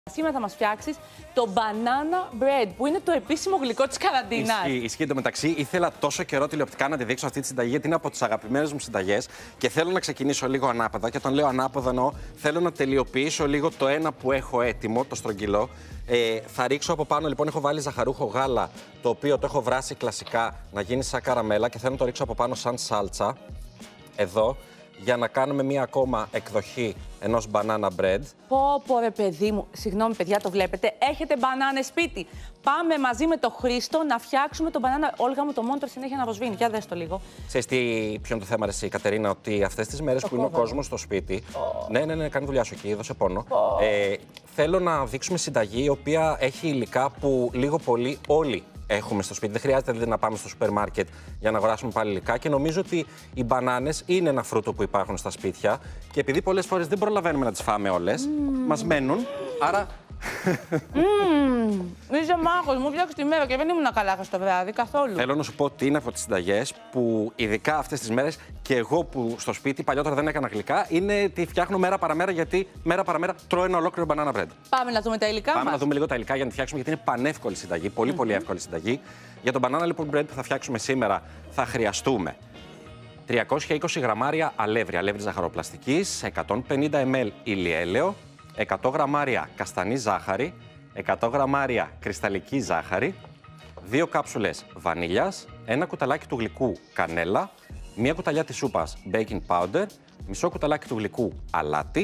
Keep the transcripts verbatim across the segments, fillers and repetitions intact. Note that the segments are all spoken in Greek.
Σήμερα θα μας φτιάξεις το banana bread, που είναι το επίσημο γλυκό της καραντίνας. Ισχύει, ισχύει. Εντωμεταξύ, ήθελα τόσο καιρό τηλεοπτικά να τη δείξω αυτή τη συνταγή, γιατί είναι από τις αγαπημένες μου συνταγές και θέλω να ξεκινήσω λίγο ανάποδα. Και όταν λέω ανάποδα, εννοώ θέλω να τελειοποιήσω λίγο το ένα που έχω έτοιμο, το στρογγυλό. Ε, θα ρίξω από πάνω, λοιπόν, έχω βάλει ζαχαρούχο γάλα, το οποίο το έχω βράσει κλασικά να γίνει σαν καραμέλα και θέλω να το ρίξω από πάνω σαν σάλτσα. Εδώ. Για να κάνουμε μία ακόμα εκδοχή ενός banana bread. Πω πω ρε παιδί μου, συγγνώμη παιδιά, το βλέπετε, έχετε μπανάνες σπίτι. Πάμε μαζί με τον Χρήστο να φτιάξουμε το banana. Όλγα μου το μόνιτορ συνέχεια να προσβήνει, για δες το λίγο. Ξέρεις τι, ποιο είναι το θέμα, εσύ, Κατερίνα, ότι αυτές τις μέρες το που κόβω. είναι ο κόσμος στο σπίτι. Oh. Ναι, ναι, ναι, κάνει δουλειά σου εκεί, δώσε πόνο. Oh. Ε, θέλω να δείξουμε συνταγή η οποία έχει υλικά που λίγο πολύ όλοι έχουμε στο σπίτι. Δεν χρειάζεται δηλαδή να πάμε στο σούπερ μάρκετ για να αγοράσουμε πάλι υλικά. Και νομίζω ότι οι μπανάνες είναι ένα φρούτο που υπάρχουν στα σπίτια. Και επειδή πολλές φορές δεν προλαβαίνουμε να τις φάμε όλες, mm. μας μένουν. Άρα. Mm. Είσαι μάχος, μου φτιάξει τη μέρα και δεν ήμουν καλά στο βράδυ καθόλου. Θέλω να σου πω ότι είναι από τις συνταγές που ειδικά αυτές τις μέρες και εγώ που στο σπίτι παλιότερα δεν έκανα γλυκά, είναι τη φτιάχνω μέρα παραμέρα, γιατί μέρα παραμέρα τρώω ένα ολόκληρο banana bread. Πάμε να δούμε τα υλικά. Πάμε μας. να δούμε λίγο τα υλικά για να τη φτιάξουμε, γιατί είναι πανεύκολη συνταγή. Πολύ, mm-hmm. πολύ εύκολη συνταγή. Για το banana λοιπόν bread που θα φτιάξουμε σήμερα θα χρειαστούμε τριακόσια είκοσι γραμμάρια αλεύρι, αλεύρι ζαχαροπλαστικής, εκατόν πενήντα μιλιλίτρα ηλιέλαιο, εκατό γραμμάρια καστανή ζάχαρη, εκατό γραμμάρια κρυσταλλική ζάχαρη, δύο κάψουλες βανίλιας, ένα κουταλάκι του γλυκού κανέλα, μία κουταλιά της σούπας baking powder, μισό κουταλάκι του γλυκού αλάτι,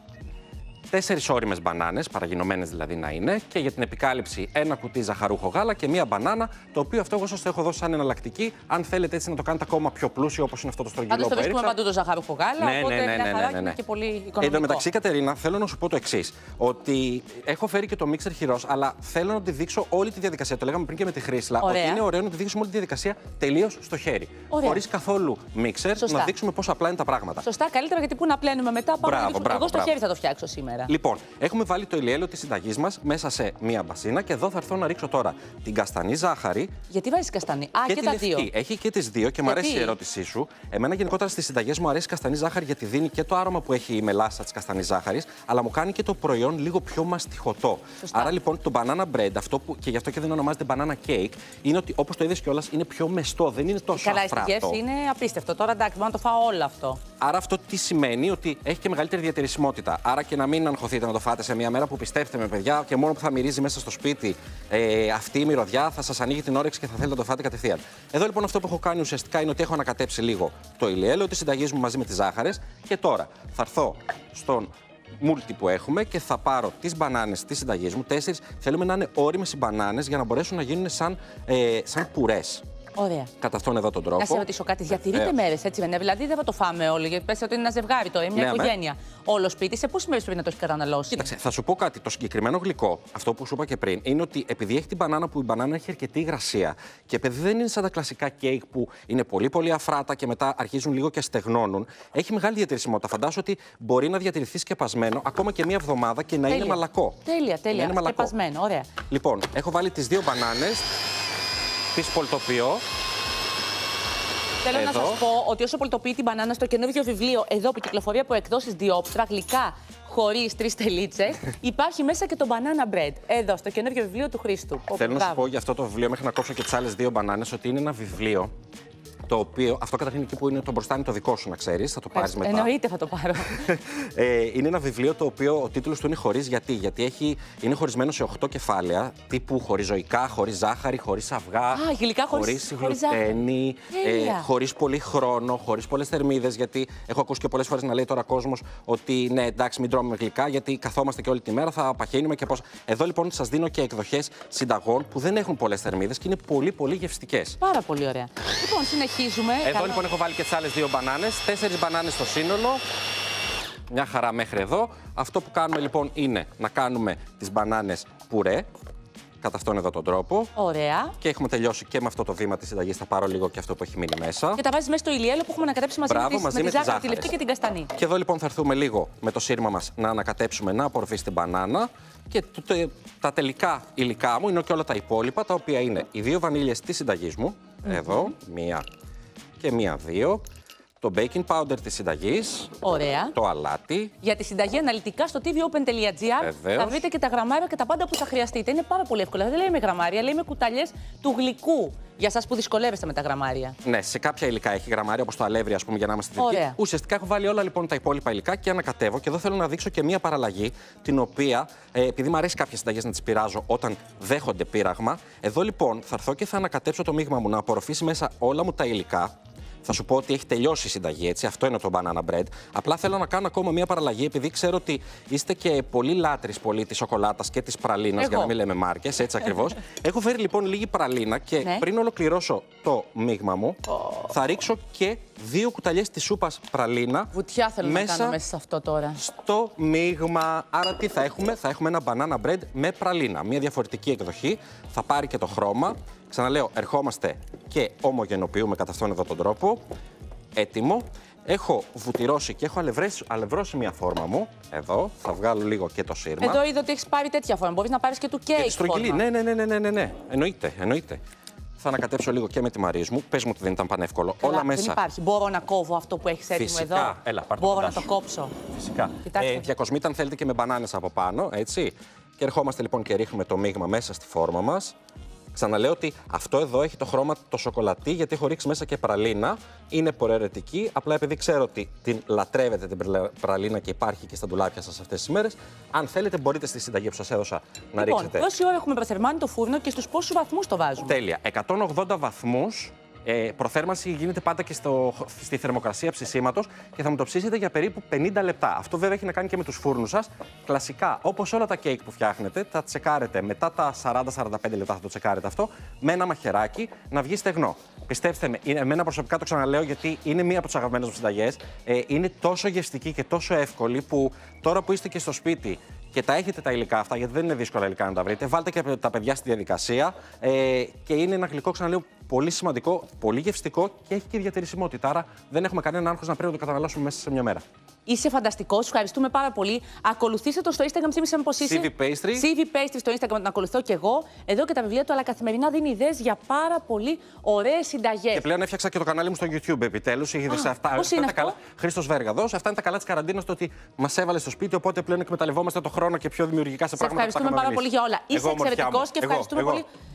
τέσσερις ώριμες μπανάνες, παραγινωμένες δηλαδή να είναι, και για την επικάλυψη ένα κουτί ζαχαρούχο γάλα και μία μπανάνα, το οποίο αυτό εγώ σας το έχω δώσει σαν εναλλακτική. Αν θέλετε έτσι να το κάνετε ακόμα πιο πλούσιο, όπως είναι αυτό το στρογγυλό που έριξα. Πάντως το βρίσκουμε παντού το ζαχαρούχο γάλα, ναι, οπότε ναι, ναι, ναι, ναι, ναι, ναι. είναι και πολύ οικονομικό. Εν τω μεταξύ, Κατερίνα, θέλω να σου πω το εξής, ότι έχω φέρει και το μίξερ χειρός, αλλά θέλω να τη δείξω όλη τη διαδικασία. Το λέγαμε πριν και με τη Χρήσλα, ότι είναι ωραίο να τη δείξουμε όλη τη διαδικασία τελείως στο χέρι. Χωρίς καθόλου μίξερ, να δείξουμε πόσο απλά είναι τα πράγματα. Σωστά, καλύτερα, γιατί πού να πλένουμε μετά. Μπράβο, μπράβο, εγώ στο χέρι θα το φτιάξω σήμερα. Λοιπόν, έχουμε βάλει το ηλιέλαιο της συνταγής μας μέσα σε μία μπασίνα και εδώ θα έρθω να ρίξω τώρα την καστανή ζάχαρη. Γιατί βάζεις καστανή? Α, και, και τη τα λευκή. δύο. Έχει και τις δύο και μου αρέσει η ερώτησή σου. Εμένα γενικότερα στις συνταγές μου αρέσει η καστανή ζάχαρη, γιατί δίνει και το άρωμα που έχει η μελάσα της καστανής ζάχαρης, αλλά μου κάνει και το προϊόν λίγο πιο μαστιχωτό. Σωστά. Άρα λοιπόν το banana bread, αυτό που, και γι' αυτό και δεν ονομάζεται banana cake, είναι ότι όπως το είδες κιόλας είναι πιο μεστό, δεν είναι τόσο καλά, αφράτο. Καλά, η γεύση είναι απίστευτο. Τώρα εντάξει, μπορώ να το φάω όλο αυτό. Άρα αυτό τι σημαίνει? Ότι έχει και μεγαλύτερη διατηρησιμότητα. Άρα και να μην αγχωθείτε να το φάτε σε μια μέρα που, πιστέψτε με, παιδιά, και μόνο που θα μυρίζει μέσα στο σπίτι ε, αυτή η μυρωδιά θα σας ανοίγει την όρεξη και θα θέλετε να το φάτε κατευθείαν. Εδώ λοιπόν αυτό που έχω κάνει ουσιαστικά είναι ότι έχω ανακατέψει λίγο το ηλιέλαιο της συνταγής μου μαζί με τις ζάχαρες και τώρα θα έρθω στον μούλτι που έχουμε και θα πάρω τις μπανάνες της συνταγής μου. Τέσσερις, θέλουμε να είναι ώριμες οι μπανάνες για να μπορέσουν να γίνουν σαν, ε, σαν πουρές. Ωραία. Κατά αυτόν εδώ τον τρόπο. Να σε ρωτήσω κάτι. Διατηρείτε μέρες, έτσι δεν είναι? Δηλαδή δεν θα το φάμε όλοι, γιατί πες ότι είναι ένα ζευγάρι το, μια ναι, οικογένεια. Ναι. Όλο σπίτι, σε πόσες μέρες πρέπει να το έχει καταναλώσει? Κοίταξε, θα σου πω κάτι. Το συγκεκριμένο γλυκό, αυτό που σου είπα και πριν, είναι ότι επειδή έχει την μπανάνα, που η μπανάνα έχει αρκετή υγρασία και επειδή δεν είναι σαν τα κλασικά κέικ που είναι πολύ πολύ αφράτα και μετά αρχίζουν λίγο και στεγνώνουν, έχει μεγάλη διατηρησιμότητα. Φαντάσου ότι μπορεί να διατηρηθεί σκεπασμένο ακόμα και μία εβδομάδα και να τέλεια. Είναι μαλακό. Τέλεια, τέλεια. Σκεπασμένο, ωραία. Λοιπόν, έχω βάλει τις δύο μπανάνες, τις πολτοποιώ. Θέλω εδώ να σας πω ότι όσο πολτοποιεί την μπανάνα, στο καινούργιο βιβλίο εδώ που κυκλοφορεί από εκδόσεις Διόπτρα, γλυκά χωρίς τρεις τελίτσες, υπάρχει μέσα και το banana bread. Εδώ, στο καινούργιο βιβλίο του Χρήστου. Θέλω να σου πω για αυτό το βιβλίο, μέχρι να κόψω και τις άλλες δύο μπανάνες, ότι είναι ένα βιβλίο το οποίο, αυτό καταρχήν εκεί που είναι το μπροστά είναι το δικό σου, να ξέρεις, θα το πάρεις μετά. Εννοείται θα το πάρω. ε, είναι ένα βιβλίο το οποίο ο τίτλος του είναι χωρίς γιατί. Γιατί έχει, είναι χωρισμένο σε οκτώ κεφάλαια, τύπου χωρίς χωρίς ζάχαρη, χωρίς αυγά, Α, γλυκά χωρίς γλουτένη, ε, χωρίς πολύ χρόνο, χωρίς πολλές θερμίδες. Γιατί έχω ακούσει και πολλές φορές να λέει τώρα κόσμος ότι ναι, εντάξει, μην τρώμε γλυκά, γιατί καθόμαστε και όλη τη μέρα, θα παχαίνουμε και πώς. Εδώ λοιπόν σας δίνω και εκδοχές συνταγών που δεν έχουν πολλές θερμίδες και είναι πολύ πολύ γευστικές. Πάρα πολύ ωραία. Λοιπόν, συνεχίζουμε. Εδώ Καλό. λοιπόν έχω βάλει και τις άλλες δύο μπανάνες, τέσσερις μπανάνες στο σύνολο. Μια χαρά μέχρι εδώ. Αυτό που κάνουμε λοιπόν είναι να κάνουμε τις μπανάνες πουρέ, κατά αυτόν εδώ τον τρόπο. Ωραία. Και έχουμε τελειώσει και με αυτό το βήμα της συνταγής. Θα πάρω λίγο και αυτό που έχει μείνει μέσα. Και τα βάζεις μέσα στο ηλιέλαιο που έχουμε ανακατέψει μαζί. Μπράβο, με, τις, μαζί με, με τη ζάχαρη, τη λευκή και την καστανή. Και εδώ λοιπόν θα έρθουμε λίγο με το σύρμα μας να ανακατέψουμε, να απορροφήσει την μπανάνα. Και το, το, τα τελικά υλικά μου είναι και όλα τα υπόλοιπα, τα οποία είναι οι δύο βανίλιες της συνταγής μου. Mm-hmm. Εδώ, μία και μία, δύο. το baking powder της συνταγής. Ωραία. Το αλάτι. Για τη συνταγή αναλυτικά στο τι βι open τελεία τζι άρ θα βρείτε και τα γραμμάρια και τα πάντα που θα χρειαστείτε. Είναι πάρα πολύ εύκολα. Δεν λέμε γραμμάρια, λέμε κουταλιές του γλυκού. Για εσάς που δυσκολεύεστε με τα γραμμάρια. Ναι, σε κάποια υλικά έχει γραμμάρια, όπως το αλεύρι, ας πούμε, για να είμαστε θετικοί. Ουσιαστικά έχω βάλει όλα λοιπόν τα υπόλοιπα υλικά και ανακατεύω. Και εδώ θέλω να δείξω και μία παραλλαγή, την οποία, ε, επειδή μου αρέσει κάποιες συνταγές να τις πειράζω όταν δέχονται πείραγμα, εδώ λοιπόν θα έρθω και θα ανακατέψω το μείγμα μου να απορροφήσει μέσα όλα μου τα υλικά. Θα σου πω ότι έχει τελειώσει η συνταγή, έτσι. Αυτό είναι το banana bread. Απλά θέλω να κάνω ακόμα μία παραλλαγή, επειδή ξέρω ότι είστε και πολύ λάτρεις πολύ τη σοκολάτας και της πραλίνας, για να μην λέμε μάρκες, έτσι ακριβώς. Έχω φέρει λοιπόν λίγη πραλίνα και ναι. πριν ολοκληρώσω το μείγμα μου, oh. θα ρίξω και δύο κουταλιές της σούπας πραλίνα. Βουτιά θέλω μέσα να κάνω μέσα σε αυτό τώρα. Στο μείγμα. Άρα τι θα έχουμε, θα έχουμε ένα banana bread με πραλίνα. Μία διαφορετική εκδοχή. Θα πάρει και το χρώμα. Ξαναλέω, ερχόμαστε και ομογενοποιούμε κατά αυτόν εδώ τον τρόπο. Έτοιμο. Έχω βουτυρώσει και έχω αλευρώσει, αλευρώσει μια φόρμα μου. Εδώ. Θα βγάλω λίγο και το σύρμα. Εδώ είδα ότι έχεις πάρει τέτοια φόρμα. Μπορείς να πάρεις και του κέικ. Στρογγυλή. Ναι, ναι, ναι, ναι, ναι, ναι. Εννοείται, εννοείται. Θα ανακατέψω λίγο και με τη Μαρίζ μου. Πες μου ότι δεν ήταν πανεύκολο. Καλά, όλα μέσα. Δεν υπάρχει. Μπορώ να κόβω αυτό που έχεις έτοιμο Φυσικά. εδώ. Έλα, πάρ' Μπορώ το να το κόψω. Φυσικά. Ε, διακοσμήτα αν θέλετε και με μπανάνες από πάνω, έτσι. Και ερχόμαστε λοιπόν και ρίχνουμε το μείγμα μέσα στη φόρμα μας. Ξαναλέω ότι αυτό εδώ έχει το χρώμα το σοκολατί, γιατί έχω ρίξει μέσα και πραλίνα. Είναι προαιρετική. Απλά επειδή ξέρω ότι την λατρεύετε την πραλίνα και υπάρχει και στα ντουλάπια σας αυτές τις μέρες, αν θέλετε, μπορείτε στη συνταγή που σας έδωσα να λοιπόν, ρίξετε. Πόση ώρα έχουμε προθερμάνει το φούρνο και στους πόσους βαθμούς το βάζουμε? Τέλεια. εκατόν ογδόντα βαθμούς. Ε, προθέρμανση γίνεται πάντα και στο, στη θερμοκρασία ψησίματος και θα μου το ψήσετε για περίπου πενήντα λεπτά. Αυτό βέβαια έχει να κάνει και με τους φούρνους σας. Κλασικά, όπως όλα τα κέικ που φτιάχνετε, τα τσεκάρετε μετά τα σαράντα με σαράντα πέντε λεπτά, θα το τσεκάρετε αυτό, με ένα μαχαιράκι να βγει στεγνό. Πιστέψτε με, είναι, εμένα προσωπικά το ξαναλέω γιατί είναι μία από τις αγαπημένες μου συνταγές. Ε, είναι τόσο γευστική και τόσο εύκολη που τώρα που είστε και στο σπίτι και τα έχετε τα υλικά αυτά, γιατί δεν είναι δύσκολα υλικά να τα βρείτε, βάλτε και τα παιδιά στη διαδικασία. Ε, και είναι ένα γλυκό, ξαναλέω, πολύ σημαντικό, πολύ γευστικό και έχει και διατηρησιμότητα. Άρα δεν έχουμε κανένα άγχος να πρέπει να το καταναλώσουμε μέσα σε μια μέρα. Είσαι φανταστικός, ευχαριστούμε πάρα πολύ. Ακολουθήστε το στο Instagram, θύμισε με πως είσαι. σι βι Pastry. σι βι Pastry στο Instagram, τον ακολουθώ κι εγώ. Εδώ και τα βιβλία του, αλλά καθημερινά δίνει ιδέες για πάρα πολύ ωραίες συνταγές. Και πλέον έφτιαξα και το κανάλι μου στο YouTube, επιτέλους. Είδες αυτά. Πώς είναι αυτό? Χρήστος Βέργαδος. Αυτά είναι τα καλά της καραντίνας, το ότι μας έβαλε στο σπίτι, οπότε πλέον εκμεταλλευόμαστε το χρόνο και πιο δημιουργικά σε σε πράγματα. Ευχαριστούμε πάρα πολύ για όλα. Είσαι εξαιρετικός και ευχαριστούμε πολύ.